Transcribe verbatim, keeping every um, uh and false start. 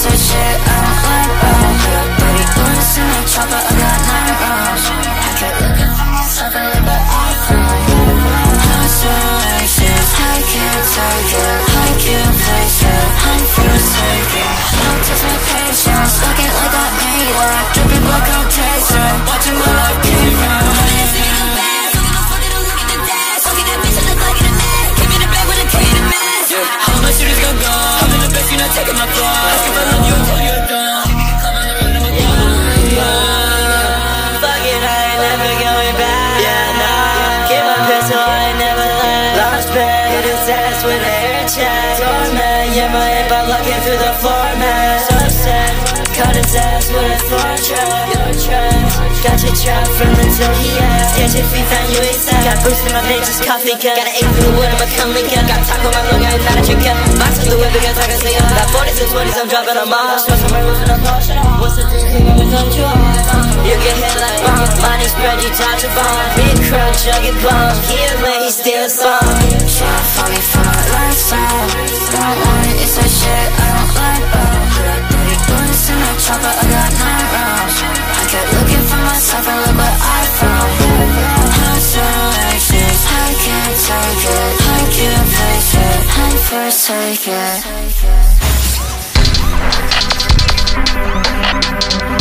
that shit I don't like, bro. Baby, bullets in the chopper, I got nine rounds. I kept looking for myself and look what I found. I'm so anxious, I can't take it. I can't face it, I'm frustrated. No test my patience, looking like I made it. Dripping like I'm tasting, watching my life keep running. How much shooters gon' go? I'm in the best, you're not taking my blood. Ask if I love you, I tell you I don't. Come on the run of my blood. Fuck it, I ain't never going back. Yeah, nah. Get my pistol, I ain't never left. Launch pad, hit his ass with an air check. Doorman, yeah, my hip, I'm looking through the floor, man. So upset, cut his ass with a floor trap. Your trap, got your trap from the till he ass. Get your feet, found you ASAP. Got boost in my veins, just coffee cup. Got an eight through the wood, I'm a come link up. Got taco, my logo, I'm not a trick up. Box in the whip because I can see up. Got forties and twenties, I'm dropping them all. Stress from my losing a potion. What's the thing, thing, always on you? You get hit like bomb. Money spread, you touch a bomb. Big crunch, I get bomb. He a man, he still a song. Try to find me for my lifestyle. Don't want it, it's that shit I don't like, bro. Baby, bullets in the chopper, I got nine rounds. I kept looking for myself and look what I found. I'm so anxious, I can't take it. I can't face it, I'm forsaken.